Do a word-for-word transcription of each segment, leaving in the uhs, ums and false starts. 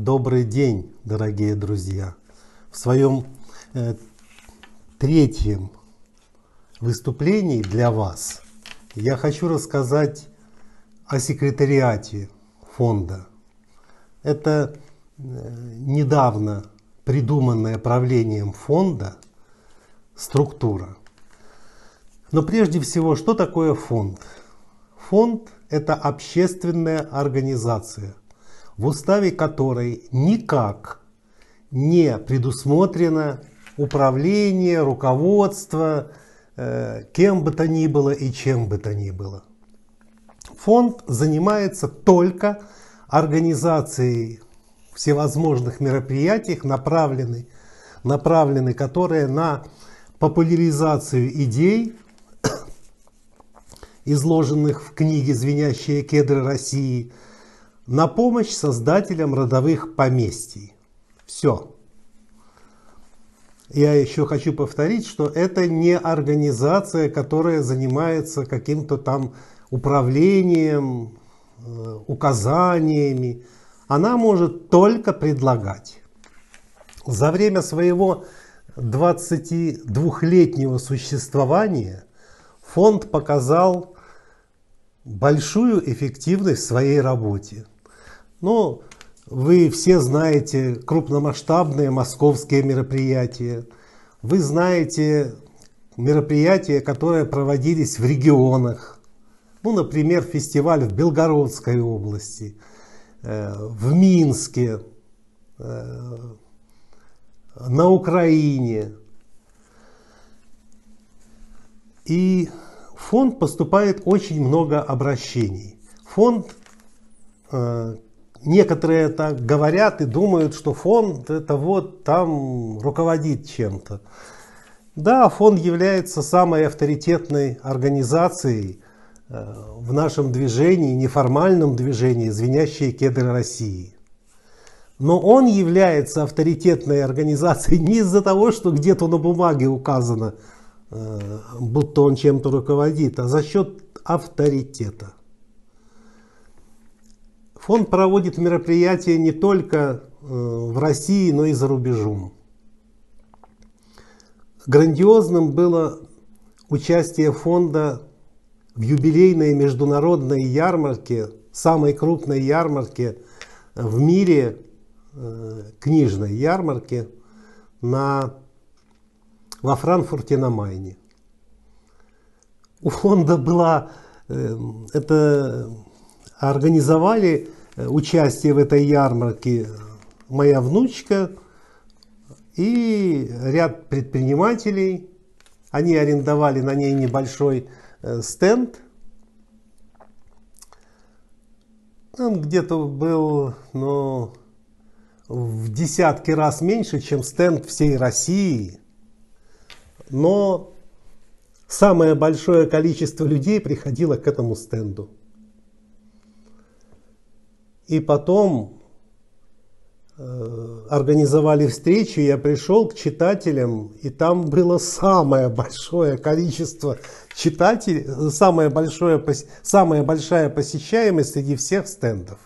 Добрый день, дорогие друзья! В своем э, третьем выступлении для вас я хочу рассказать о секретариате фонда. Это э, недавно придуманная правлением фонда структура. Но прежде всего, что такое фонд? Фонд – это общественная организация, в уставе которой никак не предусмотрено управление, руководство, э, кем бы то ни было и чем бы то ни было. Фонд занимается только организацией всевозможных мероприятий, направлены, направлены которые на популяризацию идей, изложенных в книге «Звенящие кедры России», на помощь создателям родовых поместий. Все. Я еще хочу повторить, что это не организация, которая занимается каким-то там управлением, указаниями. Она может только предлагать. За время своего двадцатидвухлетнего существования фонд показал большую эффективность в своей работе. Ну, вы все знаете крупномасштабные московские мероприятия. Вы знаете мероприятия, которые проводились в регионах. Ну, например, фестиваль в Белгородской области, в Минске, на Украине. И в фонд поступает очень много обращений. Фонд, э, некоторые так говорят и думают, что фонд это вот там руководит чем-то. Да, фонд является самой авторитетной организацией э, в нашем движении, неформальном движении «Звенящие кедры России». Но он является авторитетной организацией не из-за того, что где-то на бумаге указано, будто он чем-то руководит, а за счет авторитета. Фонд проводит мероприятия не только в России, но и за рубежом. Грандиозным было участие фонда в юбилейной международной ярмарке, самой крупной ярмарке в мире, книжной ярмарке на во Франкфурте на Майне. У фонда была, это организовали участие в этой ярмарке моя внучка и ряд предпринимателей. Они арендовали на ней небольшой стенд. Он где-то был, ну, в десятки раз меньше, чем стенд всей России. Но самое большое количество людей приходило к этому стенду. И потом э, организовали встречу, я пришел к читателям, и там было самое большое количество читателей, самое большое, самая большая посещаемость среди всех стендов.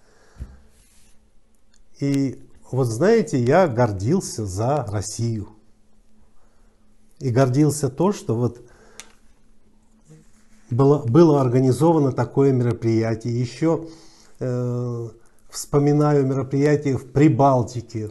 И вот знаете, я гордился за Россию. И гордился то, что вот было, было организовано такое мероприятие. Еще э, вспоминаю мероприятие в Прибалтике,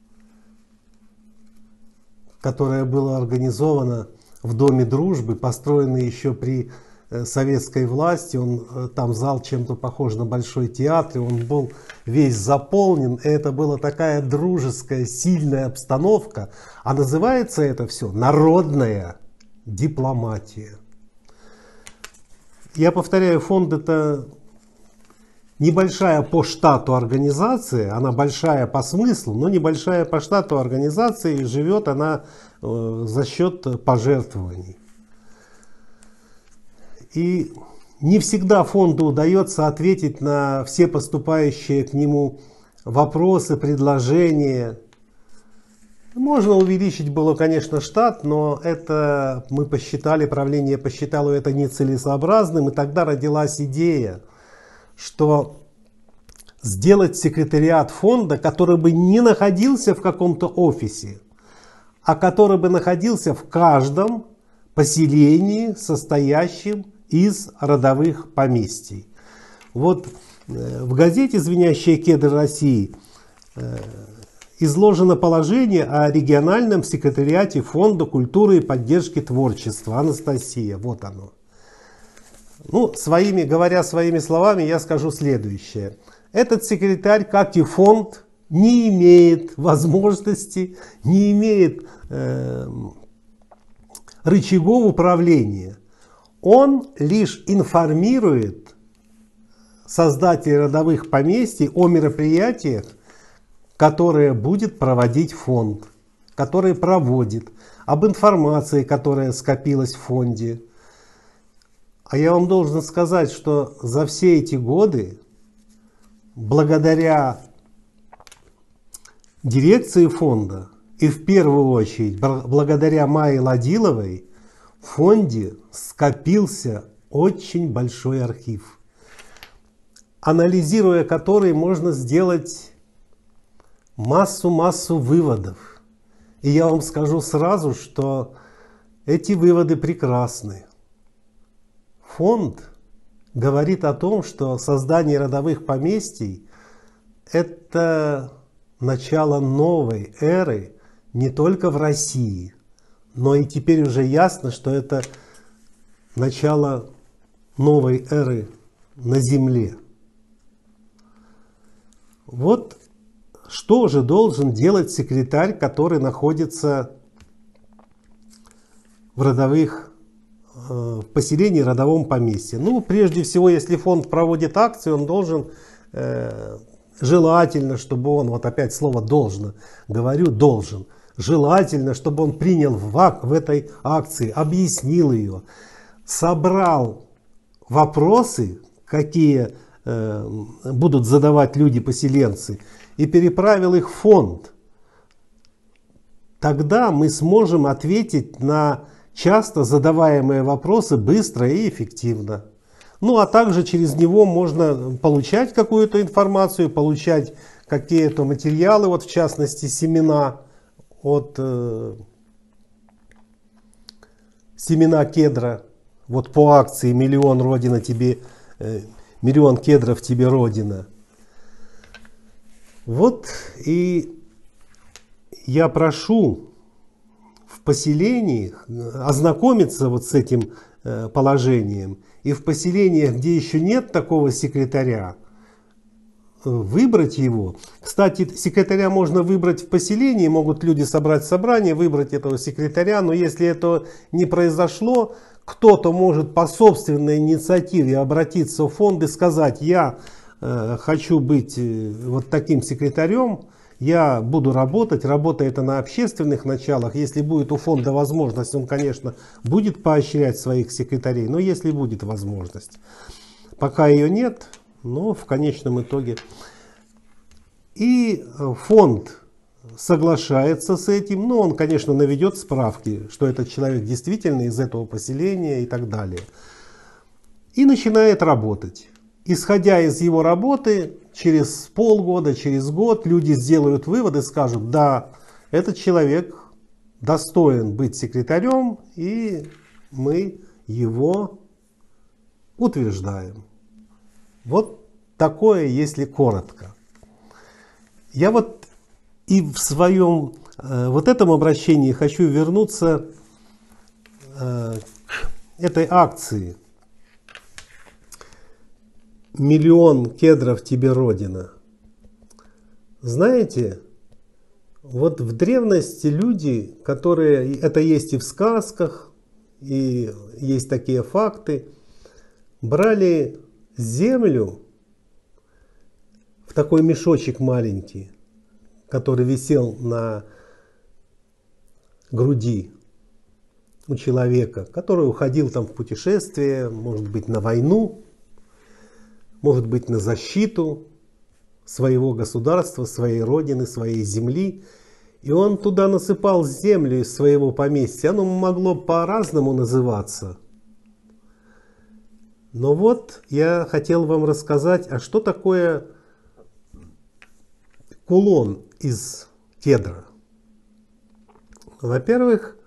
которое было организовано в Доме дружбы, построенный еще при э, советской власти. Он, э, там зал чем-то похож на Большой театр, он был весь заполнен. И это была такая дружеская, сильная обстановка. А называется это все народная дипломатия. Я повторяю, фонд это небольшая по штату организация, она большая по смыслу, но небольшая по штату организация, и живет она э, за счет пожертвований. И не всегда фонду удается ответить на все поступающие к нему вопросы, предложения. Можно увеличить было, конечно, штат, но это мы посчитали, правление посчитало это нецелесообразным, и тогда родилась идея, что сделать секретариат фонда, который бы не находился в каком-то офисе, а который бы находился в каждом поселении, состоящем из родовых поместий. Вот в газете «Звенящие кедры России» изложено положение о региональном секретариате Фонда культуры и поддержки творчества. Анастасия, вот оно. Ну, своими, говоря своими словами, я скажу следующее. Этот секретарь, как и фонд, не имеет возможности, не имеет э, рычагов управления. Он лишь информирует создателей родовых поместий о мероприятиях, которые будет проводить фонд, которые проводит, об информации, которая скопилась в фонде. А я вам должен сказать, что за все эти годы, благодаря дирекции фонда и в первую очередь благодаря Майе Ладиловой, в фонде скопился очень большой архив, анализируя который можно сделать массу-массу выводов. И я вам скажу сразу, что эти выводы прекрасны. Фонд говорит о том, что создание родовых поместий – это начало новой эры не только в России, но и теперь уже ясно, что это начало новой эры на Земле. Вот что же должен делать секретарь, который находится в родовых, в поселении, родовом поместье? Ну, прежде всего, если фонд проводит акции, он должен, э, желательно, чтобы он, вот опять слово «должно», говорю «должен», желательно, чтобы он принял в, в этой акции, объяснил ее, собрал вопросы, какие э, будут задавать люди-поселенцы, и переправил их в фонд. Тогда мы сможем ответить на часто задаваемые вопросы быстро и эффективно. Ну а также через него можно получать какую-то информацию, получать какие-то материалы, вот в частности семена от э, семена кедра. Вот по акции «Миллион Родина тебе, э, миллион кедров тебе Родина». Вот и я прошу в поселениях ознакомиться вот с этим э, положением. И в поселениях, где еще нет такого секретаря, выбрать его. Кстати, секретаря можно выбрать в поселении, могут люди собрать собрание, выбрать этого секретаря. Но если это не произошло, кто-то может по собственной инициативе обратиться в фонд и сказать: я э, хочу быть э, вот таким секретарем, я буду работать, работа это на общественных началах. Если будет у фонда возможность, он, конечно, будет поощрять своих секретарей, но если будет возможность. Пока ее нет, но в конечном итоге. И фонд соглашается с этим, но он, конечно, наведет справки, что этот человек действительно из этого поселения и так далее. И начинает работать. Исходя из его работы, через полгода, через год люди сделают выводы и скажут: да, этот человек достоин быть секретарем, и мы его утверждаем. Вот такое, если коротко. Я вот и в своем э, вот этом обращении хочу вернуться э, к этой акции «Миллион кедров тебе Родина». Знаете, вот в древности люди, которые, это есть и в сказках, и есть такие факты, брали землю в такой мешочек маленький, который висел на груди у человека, который уходил там в путешествие, может быть, на войну, может быть, на защиту своего государства, своей родины, своей земли. И он туда насыпал землю из своего поместья. Оно могло по-разному называться. Но вот я хотел вам рассказать, а что такое кулон из кедра? Во-первых,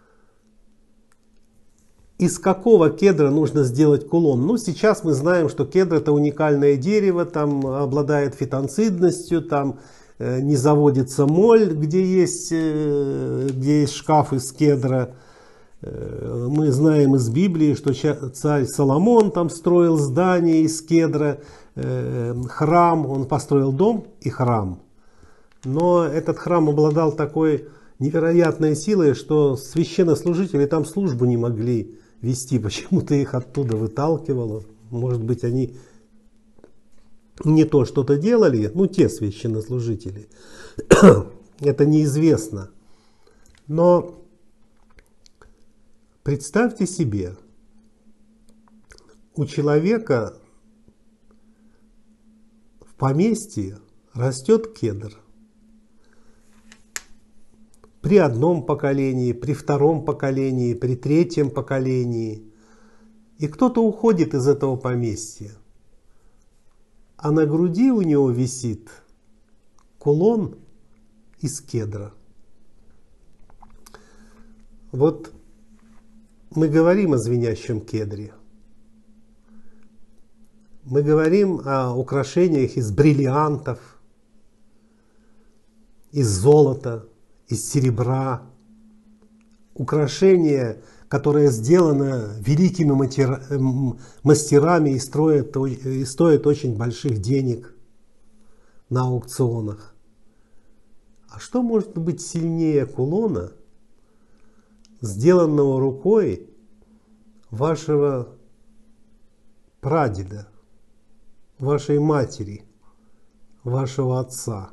из какого кедра нужно сделать кулон? Ну, сейчас мы знаем, что кедр — это уникальное дерево, там обладает фитонцидностью, там э, не заводится моль, где есть, э, где есть шкаф из кедра. Э, мы знаем из Библии, что царь Соломон там строил здание из кедра, э, храм, он построил дом и храм. Но этот храм обладал такой невероятной силой, что священнослужители там службу не могли вести, почему-то их оттуда выталкивало. Может быть, они не то что-то делали, ну те священнослужители, это неизвестно. Но представьте себе, у человека в поместье растет кедр. При одном поколении, при втором поколении, при третьем поколении. И кто-то уходит из этого поместья. А на груди у него висит кулон из кедра. Вот мы говорим о звенящем кедре. Мы говорим о украшениях из бриллиантов, из золота, из серебра, украшение, которое сделано великими мастерами и, строит, и стоит очень больших денег на аукционах. А что может быть сильнее кулона, сделанного рукой вашего прадеда, вашей матери, вашего отца?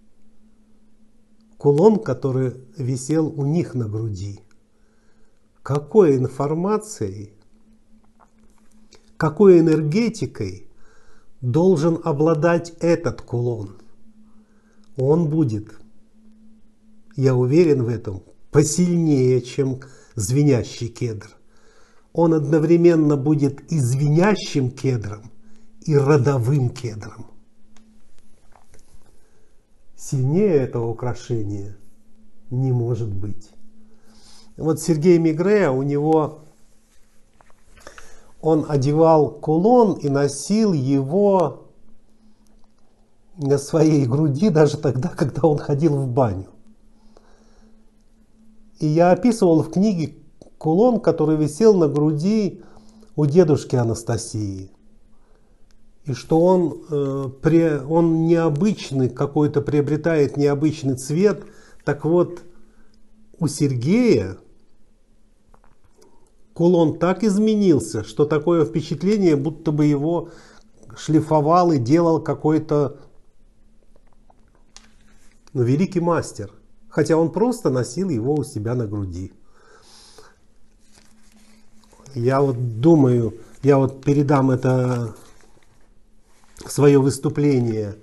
Кулон, который висел у них на груди. Какой информацией, какой энергетикой должен обладать этот кулон? Он будет, я уверен в этом, посильнее, чем звенящий кедр. Он одновременно будет и звенящим кедром, и родовым кедром. Сильнее этого украшения не может быть. Вот Сергей Мегре, у него, он одевал кулон и носил его на своей груди даже тогда, когда он ходил в баню. И я описывал в книге кулон, который висел на груди у дедушки Анастасии. И что он, э, при, он необычный, какой-то приобретает необычный цвет. Так вот, у Сергея кулон так изменился, что такое впечатление, будто бы его шлифовал и делал какой-то ну, великий мастер. Хотя он просто носил его у себя на груди. Я вот думаю, я вот передам это... свое выступление,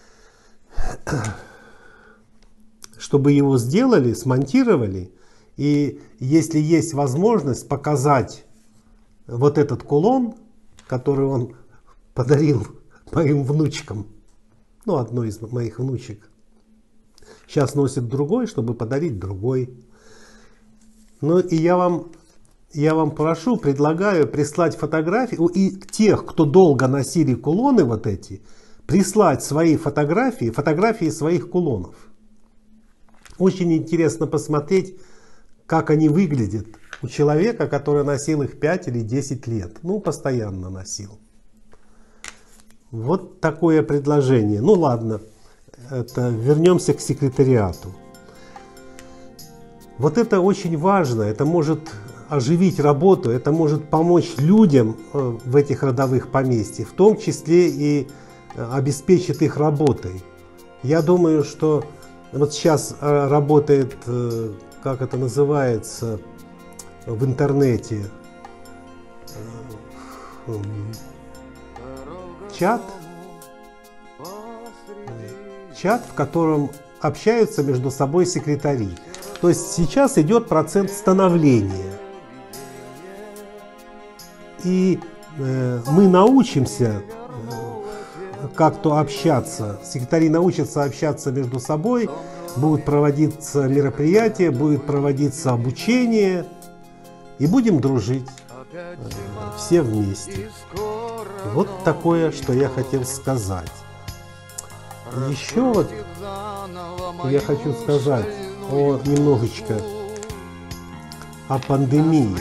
чтобы его сделали, смонтировали, и если есть возможность показать вот этот кулон, который он подарил моим внучкам, ну одной из моих внучек, сейчас носит другой, чтобы подарить другой. Ну и я вам Я вам прошу, предлагаю прислать фотографии, и тех, кто долго носили кулоны вот эти, прислать свои фотографии, фотографии своих кулонов. Очень интересно посмотреть, как они выглядят у человека, который носил их пять или десять лет. Ну, постоянно носил. Вот такое предложение. Ну ладно, это, вернемся к секретариату. Вот это очень важно, это может оживить работу, это может помочь людям в этих родовых поместьях, в том числе и обеспечит их работой. Я думаю, что вот сейчас работает, как это называется в интернете, чат, чат, в котором общаются между собой секретари. То есть сейчас идет процесс становления. И э, мы научимся, э, как-то общаться. Секретари научатся общаться между собой, будут проводиться мероприятия, будет проводиться обучение, и будем дружить все вместе. Вот такое, что я хотел сказать. Еще вот я хочу сказать о, немножечко о пандемии.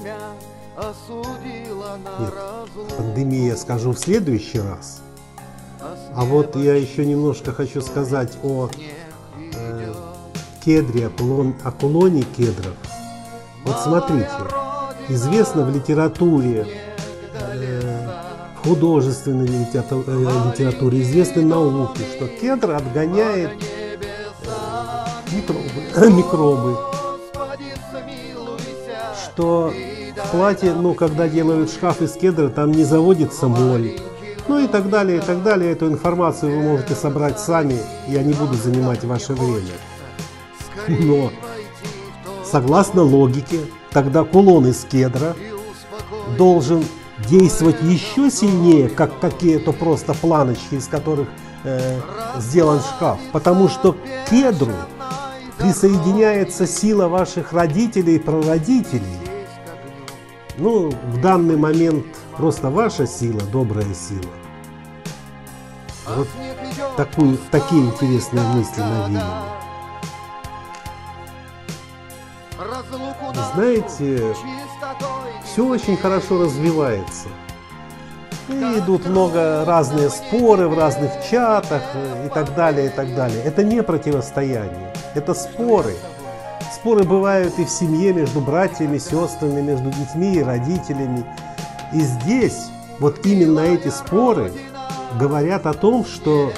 Нет, пандемии я скажу в следующий раз. А вот я еще немножко хочу сказать о э, кедре, о, кулон, о кулоне кедров. Вот смотрите, известно в литературе, э, в художественной литературе, известно в науке, что кедр отгоняет э, микробы, микробы, что в платье, ну, когда делают шкаф из кедра, там не заводится моль, ну и так далее, и так далее. Эту информацию вы можете собрать сами, я не буду занимать ваше время. Но согласно логике, тогда кулон из кедра должен действовать еще сильнее, как какие-то просто планочки, из которых э, сделан шкаф, потому что к кедру присоединяется сила ваших родителей и прародителей. Ну, в данный момент просто ваша сила, добрая сила. Вот такую, такие интересные мысли навеяны. Знаете, все очень хорошо развивается. И идут много разные споры в разных чатах и так далее, и так далее. Это не противостояние, это споры. Споры бывают и в семье между братьями, сестрами, между детьми и родителями. И здесь вот именно эти споры говорят о том, что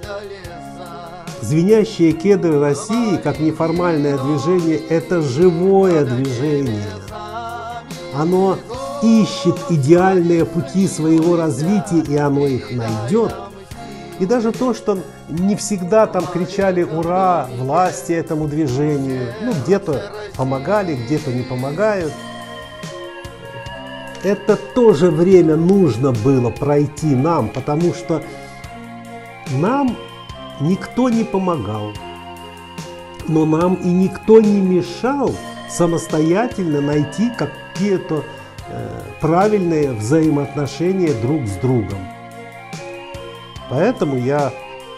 звенящие кедры России, как неформальное движение, это живое движение. Оно ищет идеальные пути своего развития, и оно их найдет. И даже то, что не всегда там кричали «Ура!» власти этому движению, ну где-то помогали, где-то не помогают, это тоже время нужно было пройти нам, потому что нам никто не помогал, но нам и никто не мешал самостоятельно найти какие-то э, правильные взаимоотношения друг с другом. Поэтому я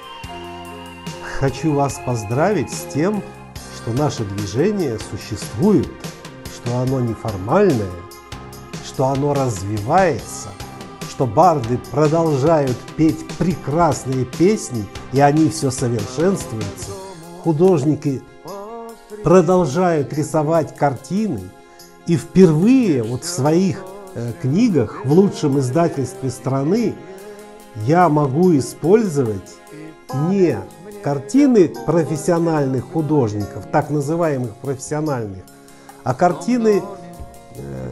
хочу вас поздравить с тем, что наше движение существует, что оно неформальное, что оно развивается, что барды продолжают петь прекрасные песни, и они все совершенствуются. Художники продолжают рисовать картины, и впервые вот в своих э, книгах в лучшем издательстве страны я могу использовать не картины профессиональных художников, так называемых профессиональных, а картины э,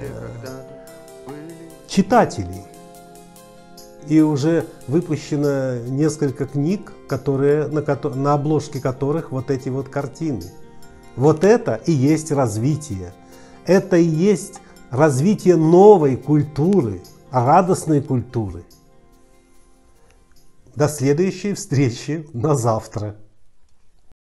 читателей. И уже выпущено несколько книг, которые, на, на обложке которых вот эти вот картины. Вот это и есть развитие. Это и есть развитие новой культуры, радостной культуры. До следующей встречи на завтра.